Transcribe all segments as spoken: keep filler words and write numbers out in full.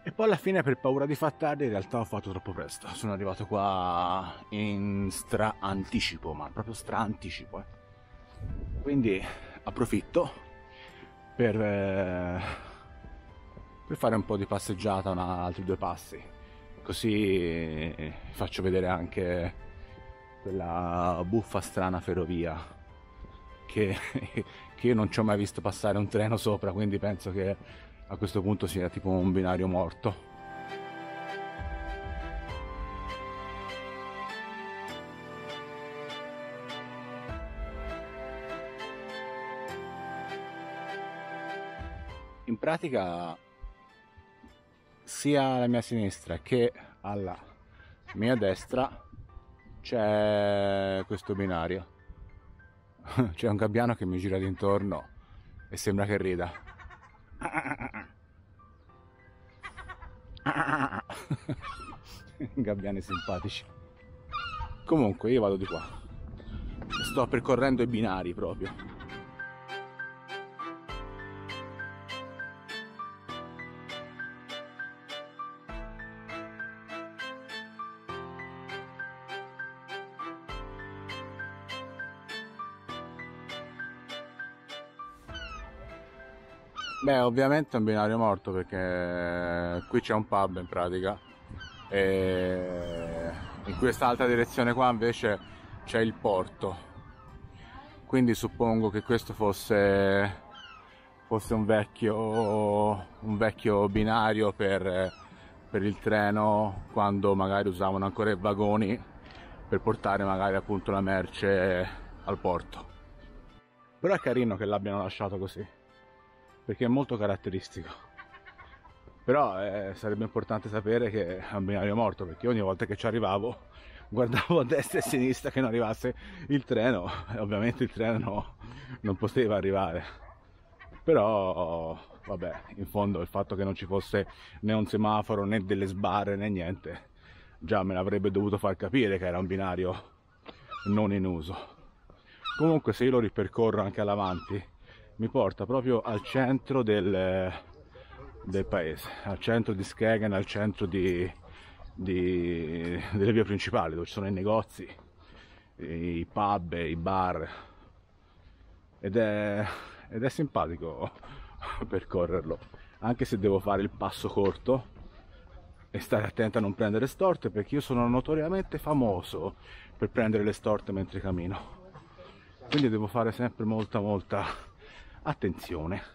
E poi alla fine, per paura di far tardi, in realtà ho fatto troppo presto. Sono arrivato qua in stra anticipo, ma proprio stra anticipo. Eh. Quindi approfitto per, eh, per fare un po' di passeggiata, una, altri due passi. Così faccio vedere anche quella buffa strana ferrovia che, che io non ci ho mai visto passare un treno sopra, quindi penso che a questo punto sia tipo un binario morto. In pratica, sia alla mia sinistra che alla mia destra c'è questo binario. C'è un gabbiano che mi gira d'intorno e sembra che rida. Gabbiani simpatici. Comunque io vado di qua. Sto percorrendo i binari proprio. Beh, ovviamente è un binario morto perché qui c'è un pub in pratica e in quest'altra direzione qua invece c'è il porto, quindi suppongo che questo fosse, fosse un vecchio, un vecchio binario per, per il treno, quando magari usavano ancora i vagoni per portare magari appunto la merce al porto. Però è carino che l'abbiano lasciato così, perché è molto caratteristico. Però eh, sarebbe importante sapere che è un binario morto, perché ogni volta che ci arrivavo guardavo a destra e a sinistra che non arrivasse il treno, e ovviamente il treno non poteva arrivare. Però vabbè, in fondo il fatto che non ci fosse né un semaforo né delle sbarre né niente già me l'avrebbe dovuto far capire che era un binario non in uso. Comunque se io lo ripercorro anche all'avanti mi porta proprio al centro del, del paese, al centro di Skegen, al centro di, di, delle vie principali, dove ci sono i negozi, i pub, i bar, ed è, ed è simpatico percorrerlo, anche se devo fare il passo corto e stare attento a non prendere storte, perché io sono notoriamente famoso per prendere le storte mentre cammino, quindi devo fare sempre molta molta attenzione.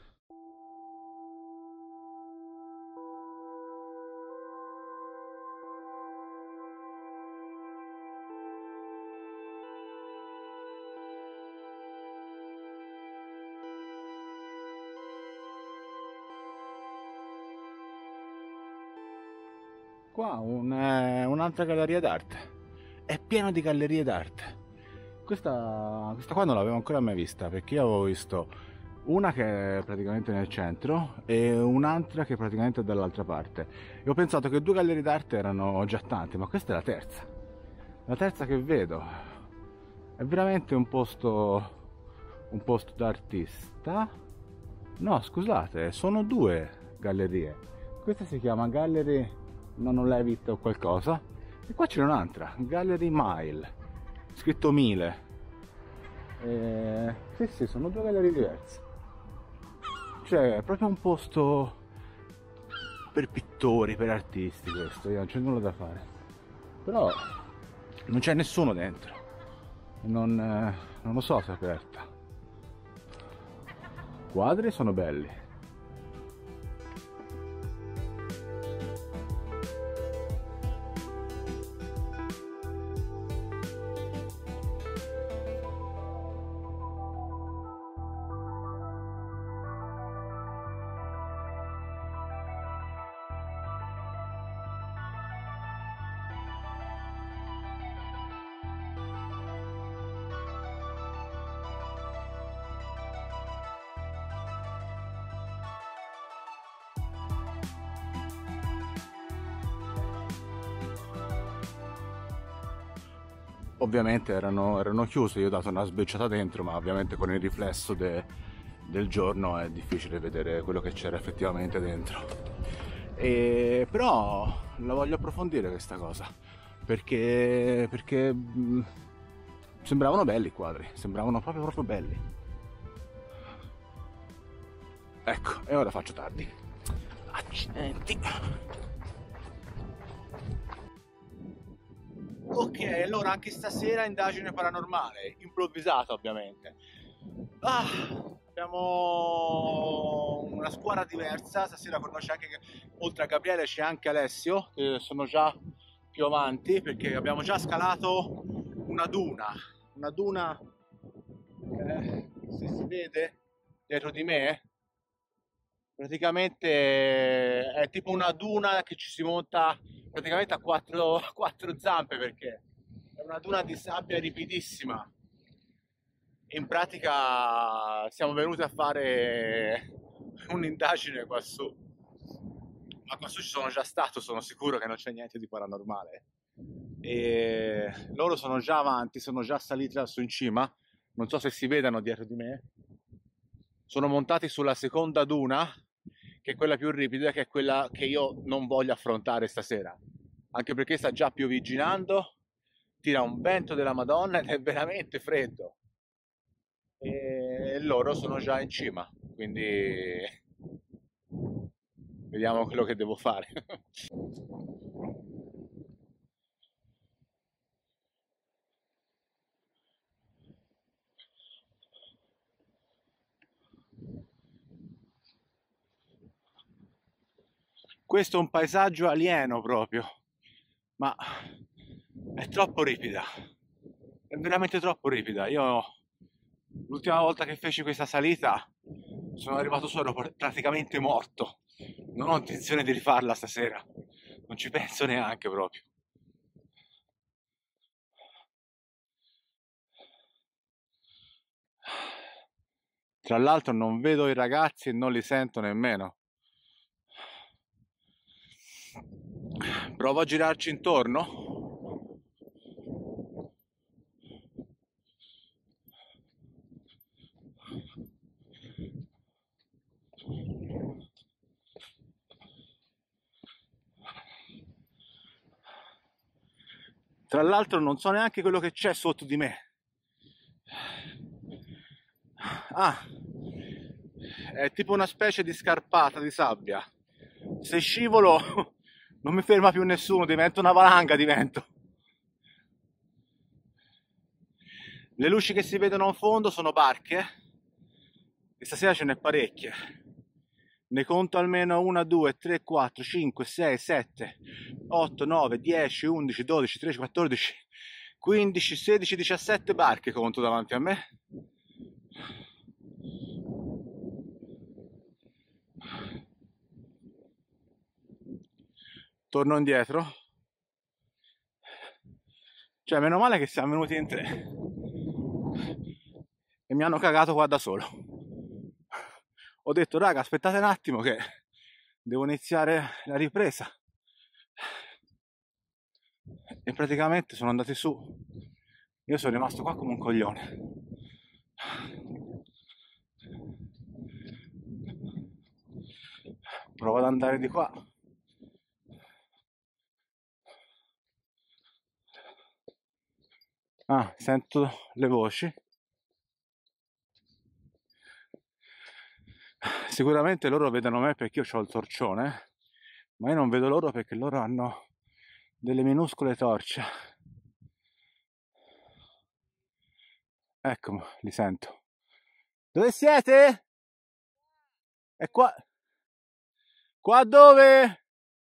Qua un, eh, un'altra galleria d'arte, è pieno di gallerie d'arte. Questa, questa qua non l'avevo ancora mai vista, perché io avevo visto una che è praticamente nel centro e un'altra che è praticamente dall'altra parte. E ho pensato che due gallerie d'arte erano già tante, ma questa è la terza. La terza che vedo. È veramente un posto, un posto d'artista. No, scusate, sono due gallerie. Questa si chiama Gallery Nono Levit o qualcosa. E qua c'è un'altra, Gallery Mile, scritto mille. E... sì, sì, sono due gallerie diverse. Cioè, è proprio un posto per pittori, per artisti questo, io non c'è nulla da fare. Però non c'è nessuno dentro. Non, eh, non lo so se è aperta. Quadri sono belli. Ovviamente erano, erano chiuse, io ho dato una sbecciata dentro, ma ovviamente con il riflesso de, del giorno è difficile vedere quello che c'era effettivamente dentro. E, però la voglio approfondire questa cosa, perché, perché mh, sembravano belli i quadri, sembravano proprio proprio belli. Ecco, e ora faccio tardi. Accidenti. Ok, allora anche stasera indagine paranormale, improvvisata ovviamente. Ah, abbiamo una squadra diversa, stasera conosce anche, oltre a Gabriele c'è anche Alessio, che sono già più avanti perché abbiamo già scalato una duna, una duna, eh, se si vede dietro di me, praticamente è tipo una duna che ci si monta praticamente a quattro, quattro zampe perché è una duna di sabbia ripidissima. In pratica siamo venuti a fare un'indagine qua su, ma qua su ci sono già stato, sono sicuro che non c'è niente di paranormale. E loro sono già avanti, sono già saliti lassù in cima, non so se si vedano dietro di me. Sono montati sulla seconda duna, che è quella più ripida, che è quella che io non voglio affrontare stasera, anche perché sta già piovigginando, tira un vento della Madonna ed è veramente freddo. E loro sono già in cima, quindi vediamo quello che devo fare. Questo è un paesaggio alieno proprio, ma è troppo ripida, è veramente troppo ripida. Io l'ultima volta che feci questa salita sono arrivato su, ero praticamente morto. Non ho intenzione di rifarla stasera, non ci penso neanche proprio. Tra l'altro non vedo i ragazzi e non li sento nemmeno. Provo a girarci intorno. Tra l'altro non so neanche quello che c'è sotto di me. Ah, è tipo una specie di scarpata di sabbia. Se scivolo non mi ferma più nessuno, divento una valanga, divento. Le luci che si vedono in fondo sono barche e stasera ce n'è parecchie. Ne conto almeno una, due, tre, quattro, cinque, sei, sette, otto, nove, dieci, undici, dodici, tredici, quattordici, quindici, sedici, diciassette barche conto davanti a me. Torno indietro. Cioè, meno male che siamo venuti in tre e mi hanno cagato qua da solo. Ho detto, raga, aspettate un attimo che devo iniziare la ripresa. E praticamente sono andati su. Io sono rimasto qua come un coglione. Provo ad andare di qua. Ah, sento le voci. Sicuramente loro vedono me perché io ho il torcione, ma io non vedo loro perché loro hanno delle minuscole torce. Ecco, li sento. Dove siete? È qua. Qua dove?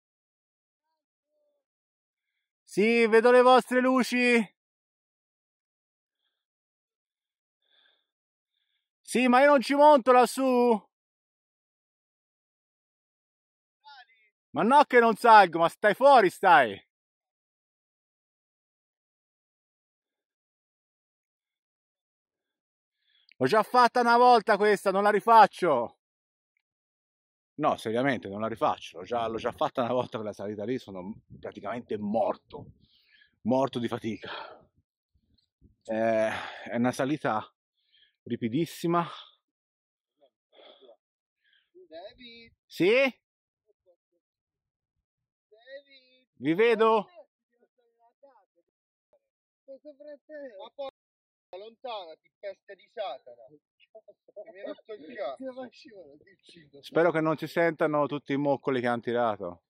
Sì, vedo le vostre luci. Sì, ma io non ci monto lassù. Ma no che non salgo, ma stai fuori, stai. L'ho già fatta una volta questa, non la rifaccio. No, seriamente, non la rifaccio. L'ho già, l'ho già fatta una volta quella salita lì, sono praticamente morto. Morto di fatica. Eh, è una salita ripidissima. Sì? Vi vedo? Ma poi allontanati, peste di Satana. Mi hai rotto il cazzo. Spero che non si sentano tutti i moccoli che hanno tirato.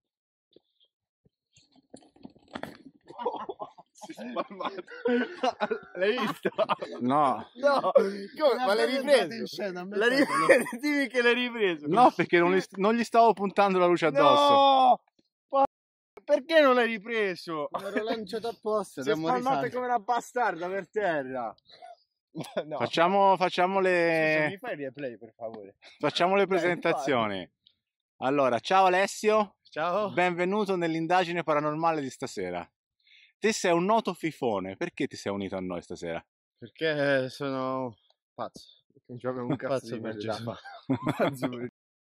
Si è spalmato. L'hai visto? No. No, come? Ma l'hai ripreso? L'hai ripreso? Dimmi che l'hai ripreso. No, perché non gli, non gli stavo puntando la luce addosso. No! Perché non l'hai ripreso? Me l'ero lanciato apposta. Si è spalmato come una bastarda per terra. No. Facciamo, facciamo le... Mi fai il replay, per favore? Facciamo le presentazioni. Allora, ciao Alessio. Ciao. Benvenuto nell'indagine paranormale di stasera. Te sei un noto fifone, perché ti sei unito a noi stasera? Perché sono pazzo. Non c'avevo un cazzo Pazzo di per meglio da Gesù. fare.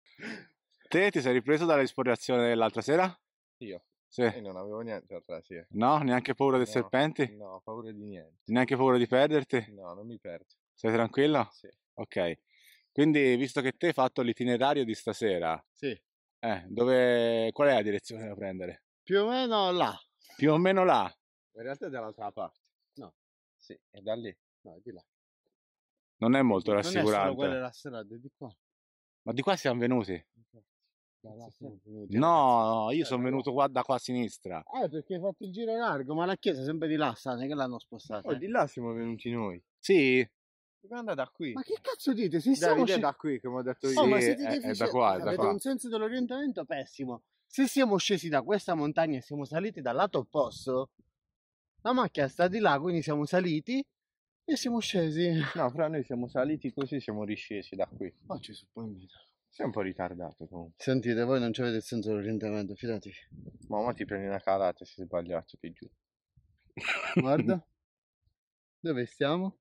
Te ti sei ripreso dall'esplorazione dell'altra sera? Io? Sì. Io non avevo niente l'altra sera. No? Neanche paura dei No, serpenti? No, ho paura di niente. Neanche paura di perderti? No, non mi perdo. Sei tranquillo? Sì. Ok. Quindi, visto che te hai fatto l'itinerario di stasera, Sì. eh, dove... qual è la direzione da prendere? Più o meno là. Più o meno là. In realtà è dall'altra parte. No. Sì, è da lì. No, è di là. Non è molto Non è solo rassicurante. quella la strada, è di qua. Ma di qua siamo venuti? Da là siamo venuti, No, io Eh, sono da venuto qua da qua a sinistra. Eh, perché hai fatto il giro largo, ma la chiesa è sempre di là, sa, non è che l'hanno spostata. Oh, di là siamo venuti noi. Sì? Dobbiamo andare da qui. Ma che cazzo dite? Se siamo Davide è scesi... da qui, come ho detto io. Oh, ma Sì, siete è- è da deficienti, qua, è da avete qua. un senso dell'orientamento pessimo. Se siamo scesi da questa montagna e siamo saliti dal lato opposto, la macchina sta di là, quindi siamo saliti e siamo scesi. No, fra noi siamo saliti così, siamo riscesi da qui. Oh, ci suppongo. Sei un po' ritardato comunque. Sentite, voi non avete il senso dell'orientamento, fidatevi. Ma ora ti prendi una calata e sei sbagliato, ti giuro. Guarda, dove stiamo?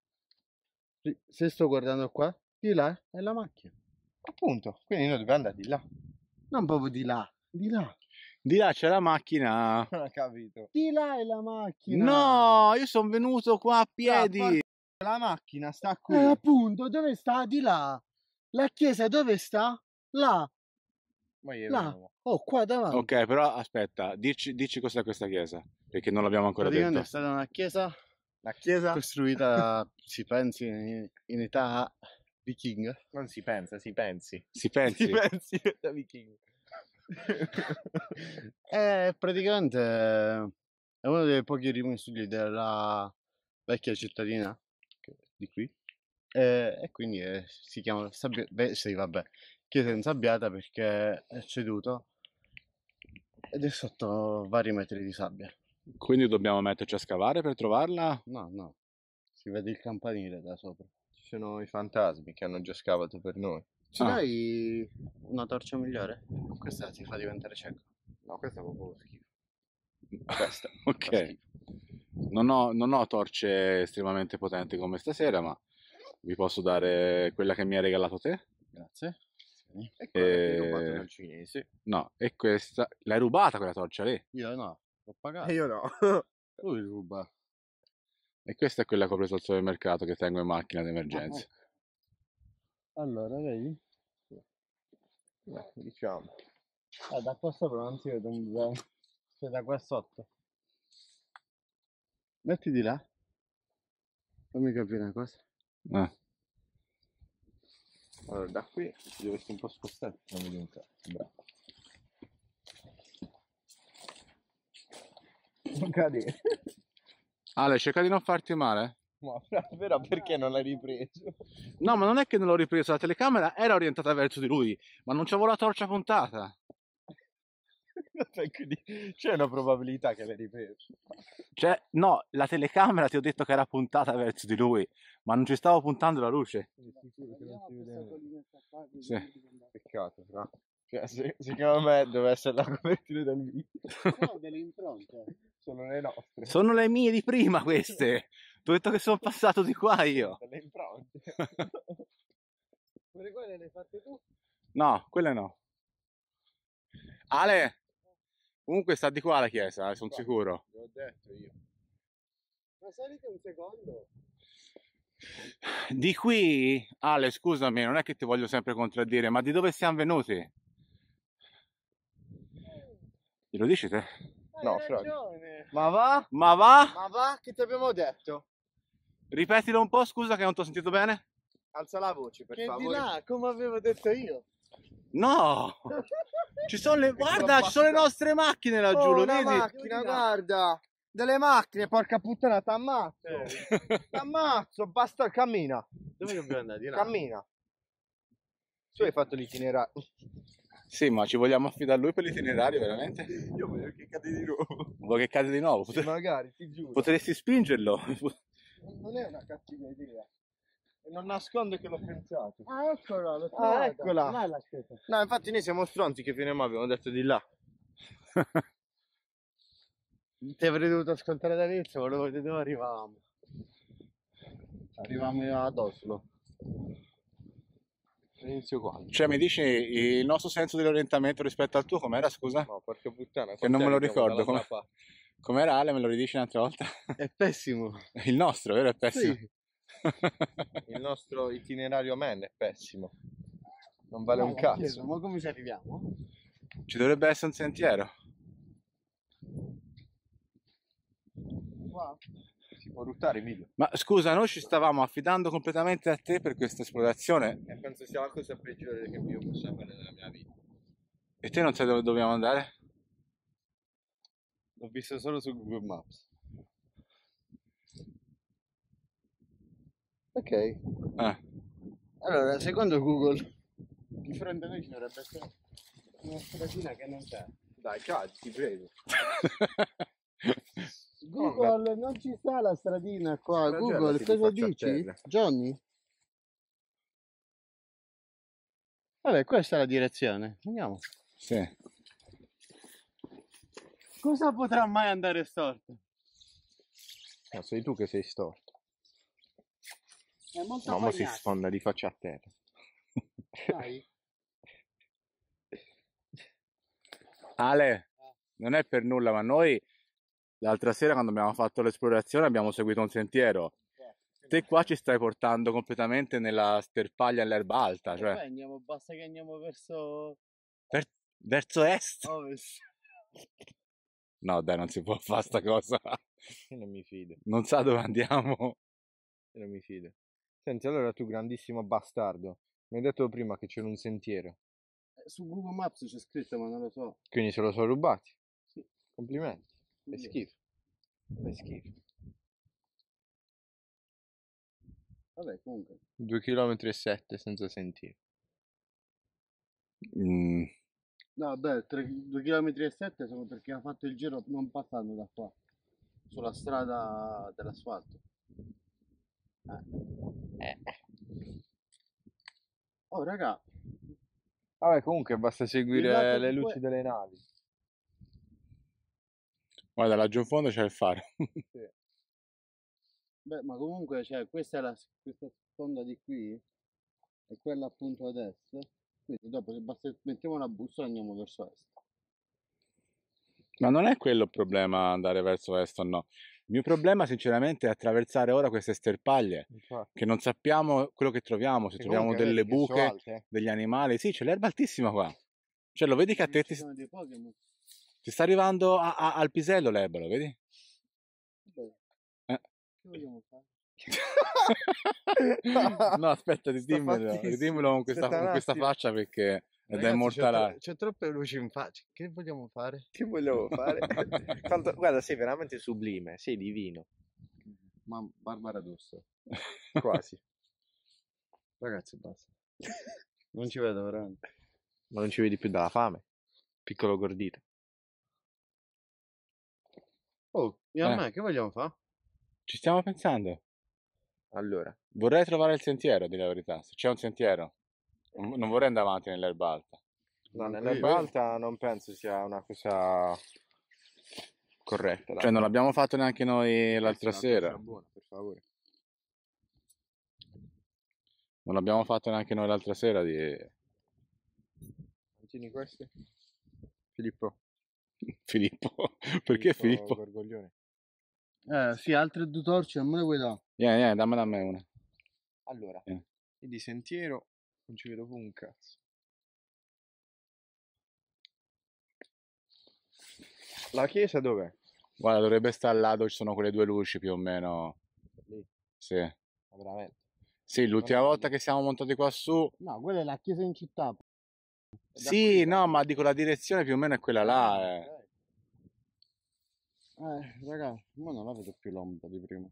Se sto guardando qua, di là è la macchina. Appunto, quindi noi dobbiamo andare di là. Non proprio di là, di là. Di là c'è la macchina. Non ho capito. Di là è la macchina. No, io sono venuto qua a piedi. La macchina sta qui. Eh, appunto, dove sta? Di là. La chiesa dove sta? Là. Ma io Là. Oh, qua davanti. Ok, però aspetta, dici, dici cos'è questa chiesa, perché non l'abbiamo ancora Praticamente detto. è stata una chiesa La chiesa costruita, si pensi, in, in età vichinga. non si pensa, si pensi. Si pensi? Si pensi da vichinghi. È praticamente è uno dei pochi rimesugli della vecchia cittadina che- di qui. E, e quindi è- si chiama sabbia, beh, sì, vabbè, chiesa insabbiata perché è ceduto ed è sotto vari metri di sabbia. Quindi dobbiamo metterci a scavare per trovarla? No, no, si vede il campanile da sopra. Ci sono i fantasmi che hanno già scavato per noi. Ci Ah. dai una torcia migliore? Questa ti fa diventare cieco. No, questo è proprio schifo. Questa, Fa ok. schifo. Non ho, non ho torce estremamente potenti come stasera, ma vi posso dare quella che mi hai regalato te? Grazie. Sì. E quella che hai Eh, rubato dal cinese. No, e questa... L'hai rubata quella torcia lì? Io no, l'ho pagato. E io no. Lui ruba. E questa è quella che ho preso al supermercato che tengo in macchina d'emergenza. Allora, vedi? Eh, diciamo. Eh, da qua sopra non si vede un bene. Cioè, da qua sotto. Metti di là. Fammi capire una cosa. Eh. Allora, da qui ti dovresti un po' spostare. Non vedi un cazzo. Bravo. Non cadere. Ale, cerca di non farti male. Ma però perché non l'hai ripreso? No, ma non è che non l'ho ripreso, la telecamera era orientata verso di lui, ma non c'avevo la torcia puntata. Quindi c'è una probabilità che l'hai ripreso. Cioè, no, la telecamera ti ho detto che era puntata verso di lui, ma non ci stavo puntando la luce. Sicuro che non si vede. Sì. Peccato, no? Cioè, se- secondo me deve essere la copertina del video. Sono delle impronte. Sono le nostre. Sono le mie di prima queste. Ti ho detto che sono passato di qua io. Le impronte. Quelle quelle le hai fatte tu? No, quelle no. Ale, comunque sta di qua la chiesa, eh, sono sicuro. L'ho detto io. Ma salite un secondo. Di qui, Ale, scusami, non è che ti voglio sempre contraddire, ma di dove siamo venuti? Glielo dici te? No, Hai Frog. ragione. Ma va? Ma va? Ma va? Che ti abbiamo detto? Ripetilo un po', scusa che non ti ho sentito bene. Alza la voce, per Che di favore. là, come avevo detto io. No! Ci sono le... Guarda, ci sono le nostre macchine laggiù, Oh, lo una vedi? macchina, guarda. Delle macchine, porca puttana, t'ammazzo. Eh. T'ammazzo, basta, cammina. Dove dobbiamo andare? Di là? Cammina. Tu hai fatto l'itinerario. Sì, ma ci vogliamo affidare a lui per l'itinerario, veramente? Io voglio che cade di nuovo. Vuoi che cade di nuovo? Sì, Potre- magari, ti giuro. Potresti spingerlo. Non è una cattiva idea. E non nascondo che l'ho pensato. Ah, eccola, l'ho Ah, trovata. eccola. Là è la scelta. No, infatti noi siamo stronzi che fino a mo' abbiamo detto di là. Ti avrei dovuto ascoltare dall'inizio, volevo vedere dove arrivavamo. Arrivavamo ad Oslo. Inizio quando? Cioè, mi dici il nostro senso dell'orientamento rispetto al tuo com'era, scusa? No, porca puttana. Che non me lo quant'è che siamo ricordo. dall'altra Come... parte? Com'era Ale? Me lo ridici un'altra volta? È pessimo. Il nostro, vero? È pessimo. Sì. Il nostro itinerario man è pessimo. Non vale un Guarda, cazzo. chiedo, ma come ci arriviamo? Ci dovrebbe essere un sentiero. Qua? Si può ruttare, Emilio. Ma scusa, noi ci stavamo affidando completamente a te per questa esplorazione E penso sia la cosa peggiore che io possa fare nella mia vita. e te non sai dove dobbiamo andare? L'ho visto solo su Google Maps. Ok. Eh. Allora, secondo Google, di fronte a noi ci dovrebbe essere una stradina che non c'è. Dai, cadi, ti prego. Google, non ci sta la stradina qua. Ragione, Google, ti cosa rifaccio a dici? terra. Johnny? Vabbè, questa è la direzione. Andiamo. Sì. Cosa potrà mai andare storto? No, sei tu che sei storto. È molto No, ma si bagnato, sfonda di faccia a terra. sai? Ale, non è per nulla, ma noi l'altra sera quando abbiamo fatto l'esplorazione abbiamo seguito un sentiero. Te qua ci stai portando completamente nella sterpaglia all'erba alta, E cioè poi andiamo, basta che andiamo verso ver- verso est. ovest. No, dai, non si può fare sta cosa. Io non mi fido. Non sa dove andiamo. Io non mi fido. Senti, allora tu grandissimo bastardo, mi hai detto prima che c'era un sentiero, Eh, Su Google Maps c'è scritto, ma non lo so. quindi se lo sono rubati. Sì. Complimenti. Fai Sì. schifo. Fai schifo. Vabbè, comunque. due chilometri e sette senza sentiero. Mm, No, beh, due chilometri e sette sono perché ha fatto il giro non passando da qua, sulla strada dell'asfalto. Eh. Oh, raga, Vabbè, comunque basta Il seguire lato le di luci que- delle navi. guarda, laggiù in fondo c'è il faro. beh, ma comunque, cioè, questa è la questa sponda di qui e quella appunto ad est. Quindi dopo se basta mettiamo una bussola e andiamo verso est. Ma non è quello il problema andare verso est o no. Il mio problema sinceramente è attraversare ora queste sterpaglie, Infatti. che non sappiamo quello che troviamo, se Che troviamo comunque delle vedi che sono buche, alte, eh. degli animali. Sì, c'è l'erba altissima qua. Cioè, lo vedi che a te Ci ti, sono dei Pokémon. ti sta arrivando a- a- al pisello l'erbero, vedi? Vabbè, Eh. che vogliamo fare? No, aspetta, Sta ridimmelo, fattissimo. ridimmelo con questa, Aspetta un con questa attimo. faccia perché è da Ragazzi, c'è, immortalare. tro- c'è troppe luci in faccia. Che vogliamo fare? Che volevo fare? Tanto, guarda, sei veramente sublime, sei divino. Ma Barbara addosso. Quasi. Ragazzi, basta. Non ci vedo veramente. Ma non ci vedi più dalla fame? Piccolo gordito. Oh, io a Eh. me, che vogliamo fare? Ci stiamo pensando. Allora, Vorrei trovare il sentiero, di la verità. Se c'è un sentiero, non non vorrei andare avanti nell'erba alta. no, Manco nell'erba io. alta non penso sia una cosa corretta. dai. Cioè, non l'abbiamo fatto neanche noi l'altra Questa è una sera. cosa buona, per favore. Non l'abbiamo fatto neanche noi l'altra sera di Tieni queste? Filippo. Filippo. Perché Filippo? Gorgoglione. Eh, sì, altre due torce, non me le vuoi dare? Vieni, vieni, dammene a me una. Allora, Eh. e di sentiero non ci vedo più un cazzo. La chiesa dov'è? Guarda, dovrebbe stare là dove ci sono quelle due luci più o meno. Lì. Sì. Ma veramente? Sì, l'ultima Non è volta lì. che siamo montati qua su. No, quella è la chiesa in città. Sì, no, ma dico la direzione più o meno è quella là. Eh. Eh, raga, ma non la vedo più l'ombra di prima.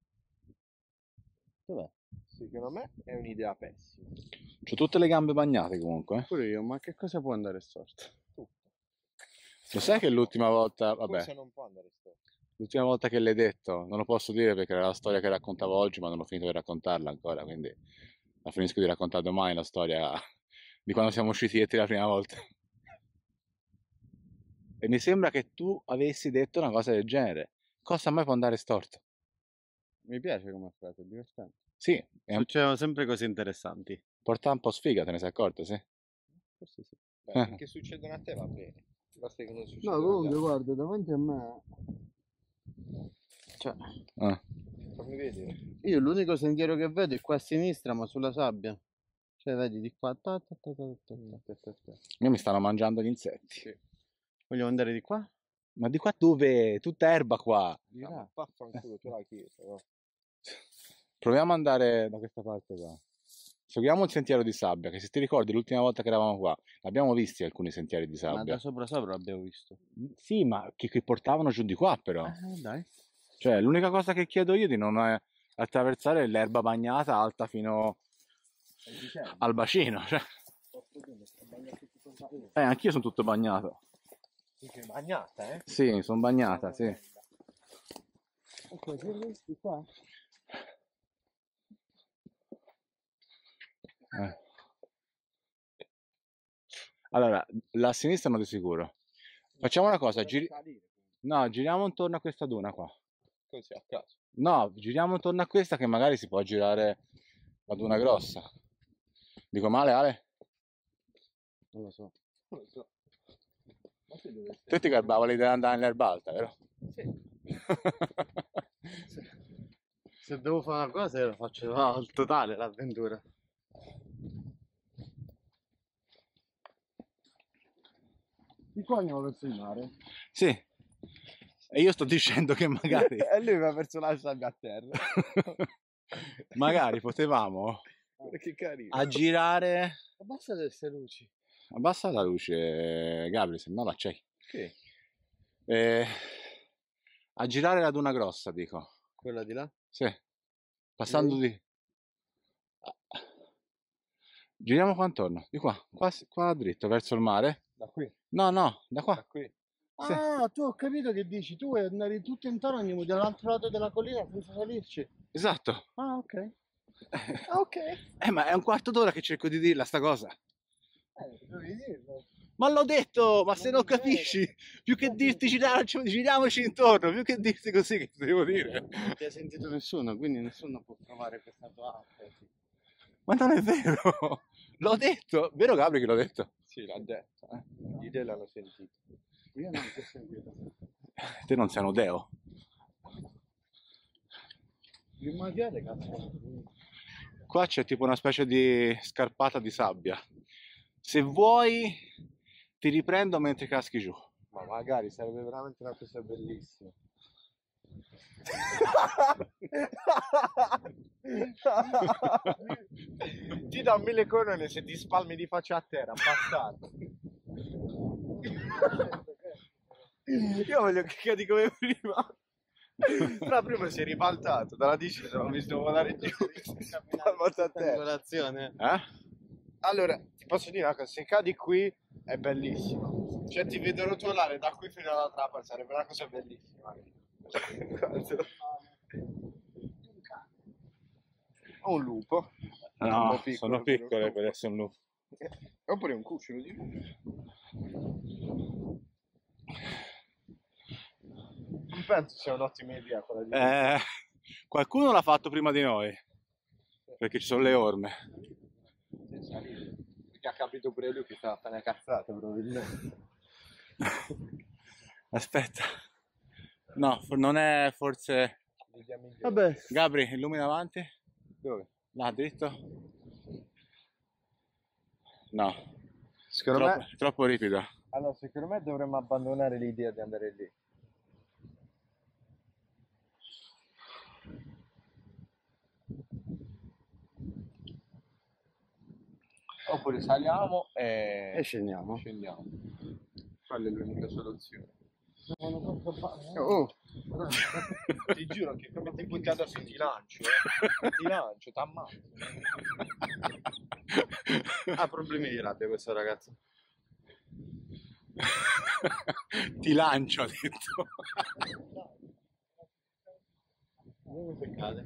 Dov'è? Secondo me è un'idea pessima. C'ho tutte le gambe bagnate comunque. Eh. Pure io, ma che cosa può andare storto? Tutto. Lo sai che l'ultima volta, vabbè, Cosa non può andare storto? l'ultima volta che l'hai detto, non lo posso dire perché era la storia che raccontavo oggi, ma non ho finito di raccontarla ancora, quindi la finisco di raccontare domani la storia di quando siamo usciti io e te la prima volta. E mi sembra che tu avessi detto una cosa del genere. Cosa mai può andare storto? Mi piace come frase, è divertente. Sì, è un... Succedono sempre cose interessanti. porta un po' sfiga, te ne sei accorto, sì? Forse sì. Beh, finché succedono a te va bene. Basta che non succeda. No, comunque guarda, davanti a me. Cioè, Ah. Fammi vedere. io l'unico sentiero che vedo è qua a sinistra, ma sulla sabbia. Cioè, vedi di qua. Ta, ta, ta, ta, ta, ta, ta, ta. Io mi stanno mangiando gli insetti. Sì. Vogliamo andare di qua? Ma di qua dove? Tutta erba qua. Di Ah, là. ma vaffanculo, c'è la chiesa. No? Proviamo ad andare da questa parte qua. Seguiamo il sentiero di sabbia, che se ti ricordi l'ultima volta che eravamo qua, abbiamo visti alcuni sentieri di Ma sabbia. da sopra sopra l'abbiamo visto. Sì, ma che, che portavano giù di qua però. Eh, dai. Cioè, l'unica cosa che chiedo io di non è attraversare l'erba bagnata alta fino al bacino. Cioè. Eh, anch'io sono tutto bagnato. Sei bagnata, eh? Sì, sono bagnata, sì. Ok, che di qua? Eh. Allora, la a sinistra non di sicuro. Facciamo una cosa, giri... no, giriamo intorno a questa duna qua. Così a caso. No, giriamo intorno a questa che magari si può girare la duna grossa. Dico male, Ale? Non lo so. Non lo so. Ma se dove Tu ti garbava l'idea di andare nell'erba alta, vero? Sì. Se devo fare una cosa, la faccio al totale l'avventura. Di qua andiamo verso il mare. Sì. E io sto dicendo che magari... E lui mi ha perso la sabbia a terra. magari potevamo Che carino. a girare... Abbassa queste luci. Abbassa la luce, Gabri, se no la c'hai. Che? Eh, a girare la duna grossa, dico. Quella di là? Sì. Passando di... Giriamo qua intorno, di qua, qua, qua dritto, verso il mare. Da qui? No, no, da qua. Da qui? Sì. Ah, tu ho capito che dici, tu vuoi andare tutto intorno, andiamo dall'altro lato della collina senza salirci. Esatto. Ah, ok. Ah, ok. Eh, ma è un quarto d'ora che cerco di dirla sta cosa. Eh, dovevi dirlo. Ma l'ho detto, ma se Non non è vero. capisci, più che dirti giriamoci, giriamoci intorno, più che dirti così che ti devo dire. Non ti ha sentito nessuno, quindi nessuno può provare questa tua arte. Ma non è vero, l'ho detto, vero Gabri che l'ho detto? Sì, l'ha detto. Eh? Gli te l'hanno sentito. Io non ti ho sentito. Te non sei un deo. Immaginate, cazzo. Qua c'è tipo una specie di scarpata di sabbia. Se vuoi ti riprendo mentre caschi giù. Ma magari sarebbe veramente una cosa bellissima. Ti do mille corone se ti spalmi di faccia a terra, bastardo. Io voglio che cadi come prima. Però prima si è ribaltato, dalla discesa l'ho visto volare giù. Spalmato a terra. Colazione. Eh? Allora, ti posso dire una cosa, se cadi qui è bellissimo. Cioè ti vedo rotolare da qui fino all'altra parte, sarebbe una cosa bellissima. Ho un lupo. No, Un po' piccolo, sono però. piccole per essere un lupo. Oppure un cucciolo di lupo. Non penso sia un'ottima idea quella di Eh, qualcuno l'ha fatto prima di noi, perché ci sono le orme. Perché ha capito pure lui che stava a fare una cazzata probabilmente. Aspetta. No, for- non è forse... Vabbè, Gabri, illumina avanti. Dove? Là, dritto. No, Secondo troppo, me troppo ripida. Allora, secondo me dovremmo abbandonare l'idea di andare lì. Oppure saliamo e, E scendiamo. scendiamo. Quella è l'unica soluzione. Oh, Ti giuro che come ti buttata su ti lancio, eh. Ti lancio, t'ammazzo. ha problemi di rabbia questo ragazzo. Ti lancio, ha detto. Dove si cade?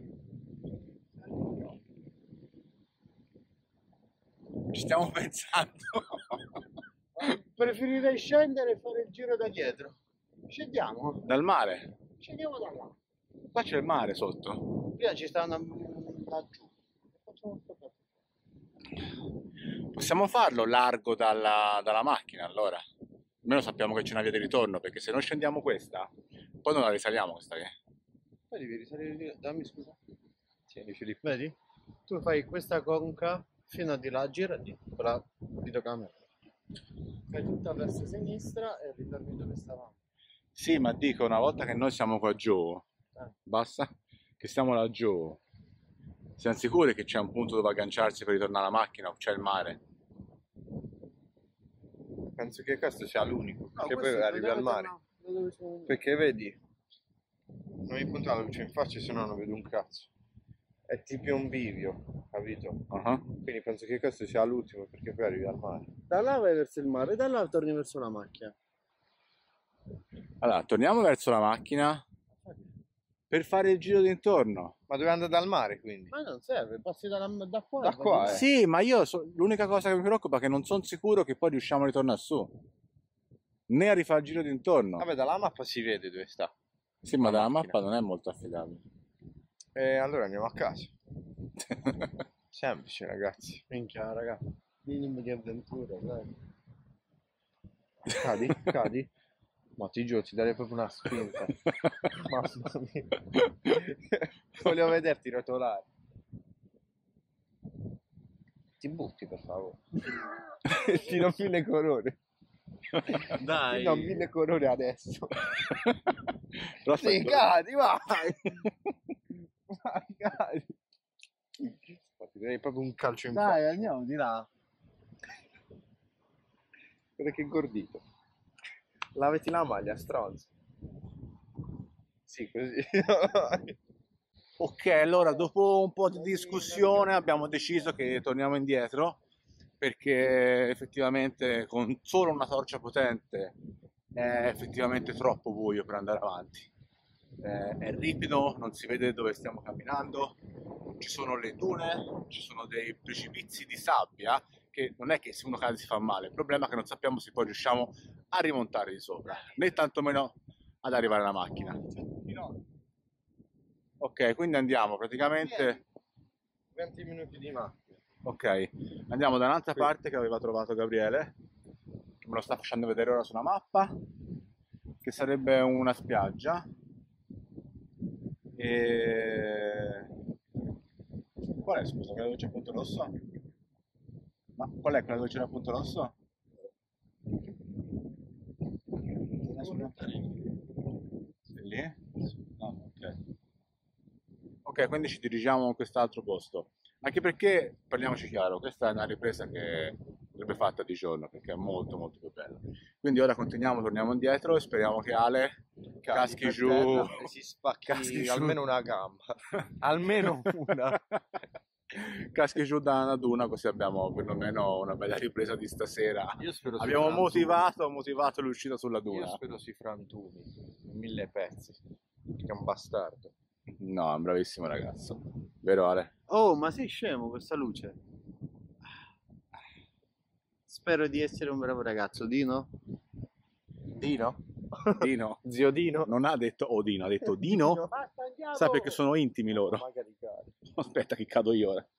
Ci stiamo pensando. Preferirei scendere e fare il giro da dietro. Scendiamo. Dal mare. Scendiamo da là. Qua c'è il mare sotto. Prima ci sta una laggiù. Facciamo sto pezzo. Possiamo farlo largo dalla, dalla macchina, allora. Almeno sappiamo che c'è una via di ritorno, perché se non scendiamo questa, poi non la risaliamo questa che. Poi devi risalire di... Dammi scusa. Tieni Filippo. Vedi? Tu fai questa conca fino a di là, girati con la videocamera. Fai tutta verso sinistra e ritorni dove stavamo. Sì, ma dico, una volta che noi siamo qua giù, Eh. basta che stiamo laggiù, siamo sicuri che c'è un punto dove agganciarsi per ritornare alla macchina o c'è il mare? Penso che questo sia l'unico, perché No, poi questo arrivi dove al mare. torna- da dove siamo venuti. Perché vedi, non mi puntare la luce in faccia, se no non vedo un cazzo. È tipo un bivio, capito? Uh-huh. Quindi penso che questo sia l'ultimo, perché poi arrivi al mare. Da là vai verso il mare, da là torni verso la macchina. Allora, torniamo verso la macchina per fare il giro d'intorno. Ma dove andare dal mare, quindi? Ma non serve, passi da, da qua. Da e vai qua, di là. eh. Sì, ma io so- l'unica cosa che mi preoccupa è che non sono sicuro che poi riusciamo a ritornare su, né a rifare il giro d'intorno. Vabbè, dalla mappa si vede dove sta. Sì, ma la dalla macchina. mappa non è molto affidabile. E allora andiamo a casa. Semplice, ragazzi. Minchia, raga. Minimo di avventura, dai. Cadi, cadi. Ma ti giuro, ti darei proprio una spinta. Mamma mia. Voglio vederti rotolare. Ti butti, per favore. Ti do mille corone. Dai. Ti do mille corone adesso. Però Sì, aspetta. cadi, vai. Vai, cadi. Ma ti darei proprio un calcio in faccia. Dai, andiamo di là. Guarda che gordito. Lavati la maglia, stronzo. Sì, così. Ok, allora dopo un po' di discussione abbiamo deciso che torniamo indietro perché effettivamente con solo una torcia potente è effettivamente troppo buio per andare avanti. Eh, è ripido, non si vede dove stiamo camminando, ci sono le dune, ci sono dei precipizi di sabbia che non è che se uno cade si fa male, il problema è che non sappiamo se poi riusciamo a rimontare di sopra, né tantomeno ad arrivare alla macchina. Ok, quindi andiamo praticamente. venti minuti di macchina. Ok, andiamo da un'altra parte che aveva trovato Gabriele, che me lo sta facendo vedere ora sulla mappa, che sarebbe una spiaggia. E qual è, scusa, quella dove c'è il punto rosso? Ma qual è quella dove c'era il punto rosso? Sei lì? No, ok. Ok, quindi ci dirigiamo a quest'altro posto. Anche perché, parliamoci chiaro, questa è una ripresa che andrebbe fatta di giorno, perché è molto molto più bella. Quindi ora continuiamo, torniamo indietro e speriamo che Ale caschi per giù. terra e si spacchi Caschi giù. almeno una gamba. Almeno una. Caschi giù da una duna, così abbiamo perlomeno una bella ripresa di stasera. Io spero si Abbiamo frantumi. motivato, motivato l'uscita sulla Io duna. spero si frantumi in mille pezzi. Che è un bastardo. No, è un bravissimo ragazzo. Vero Ale? Oh, ma sei scemo questa luce? Spero di essere un bravo ragazzo, Dino. Dino? Dino. Zio Dino? Non ha detto Odino, ha detto Dino. Basta, andiamo! Sai perché sono intimi loro. Magari cari. Aspetta che cado io ora.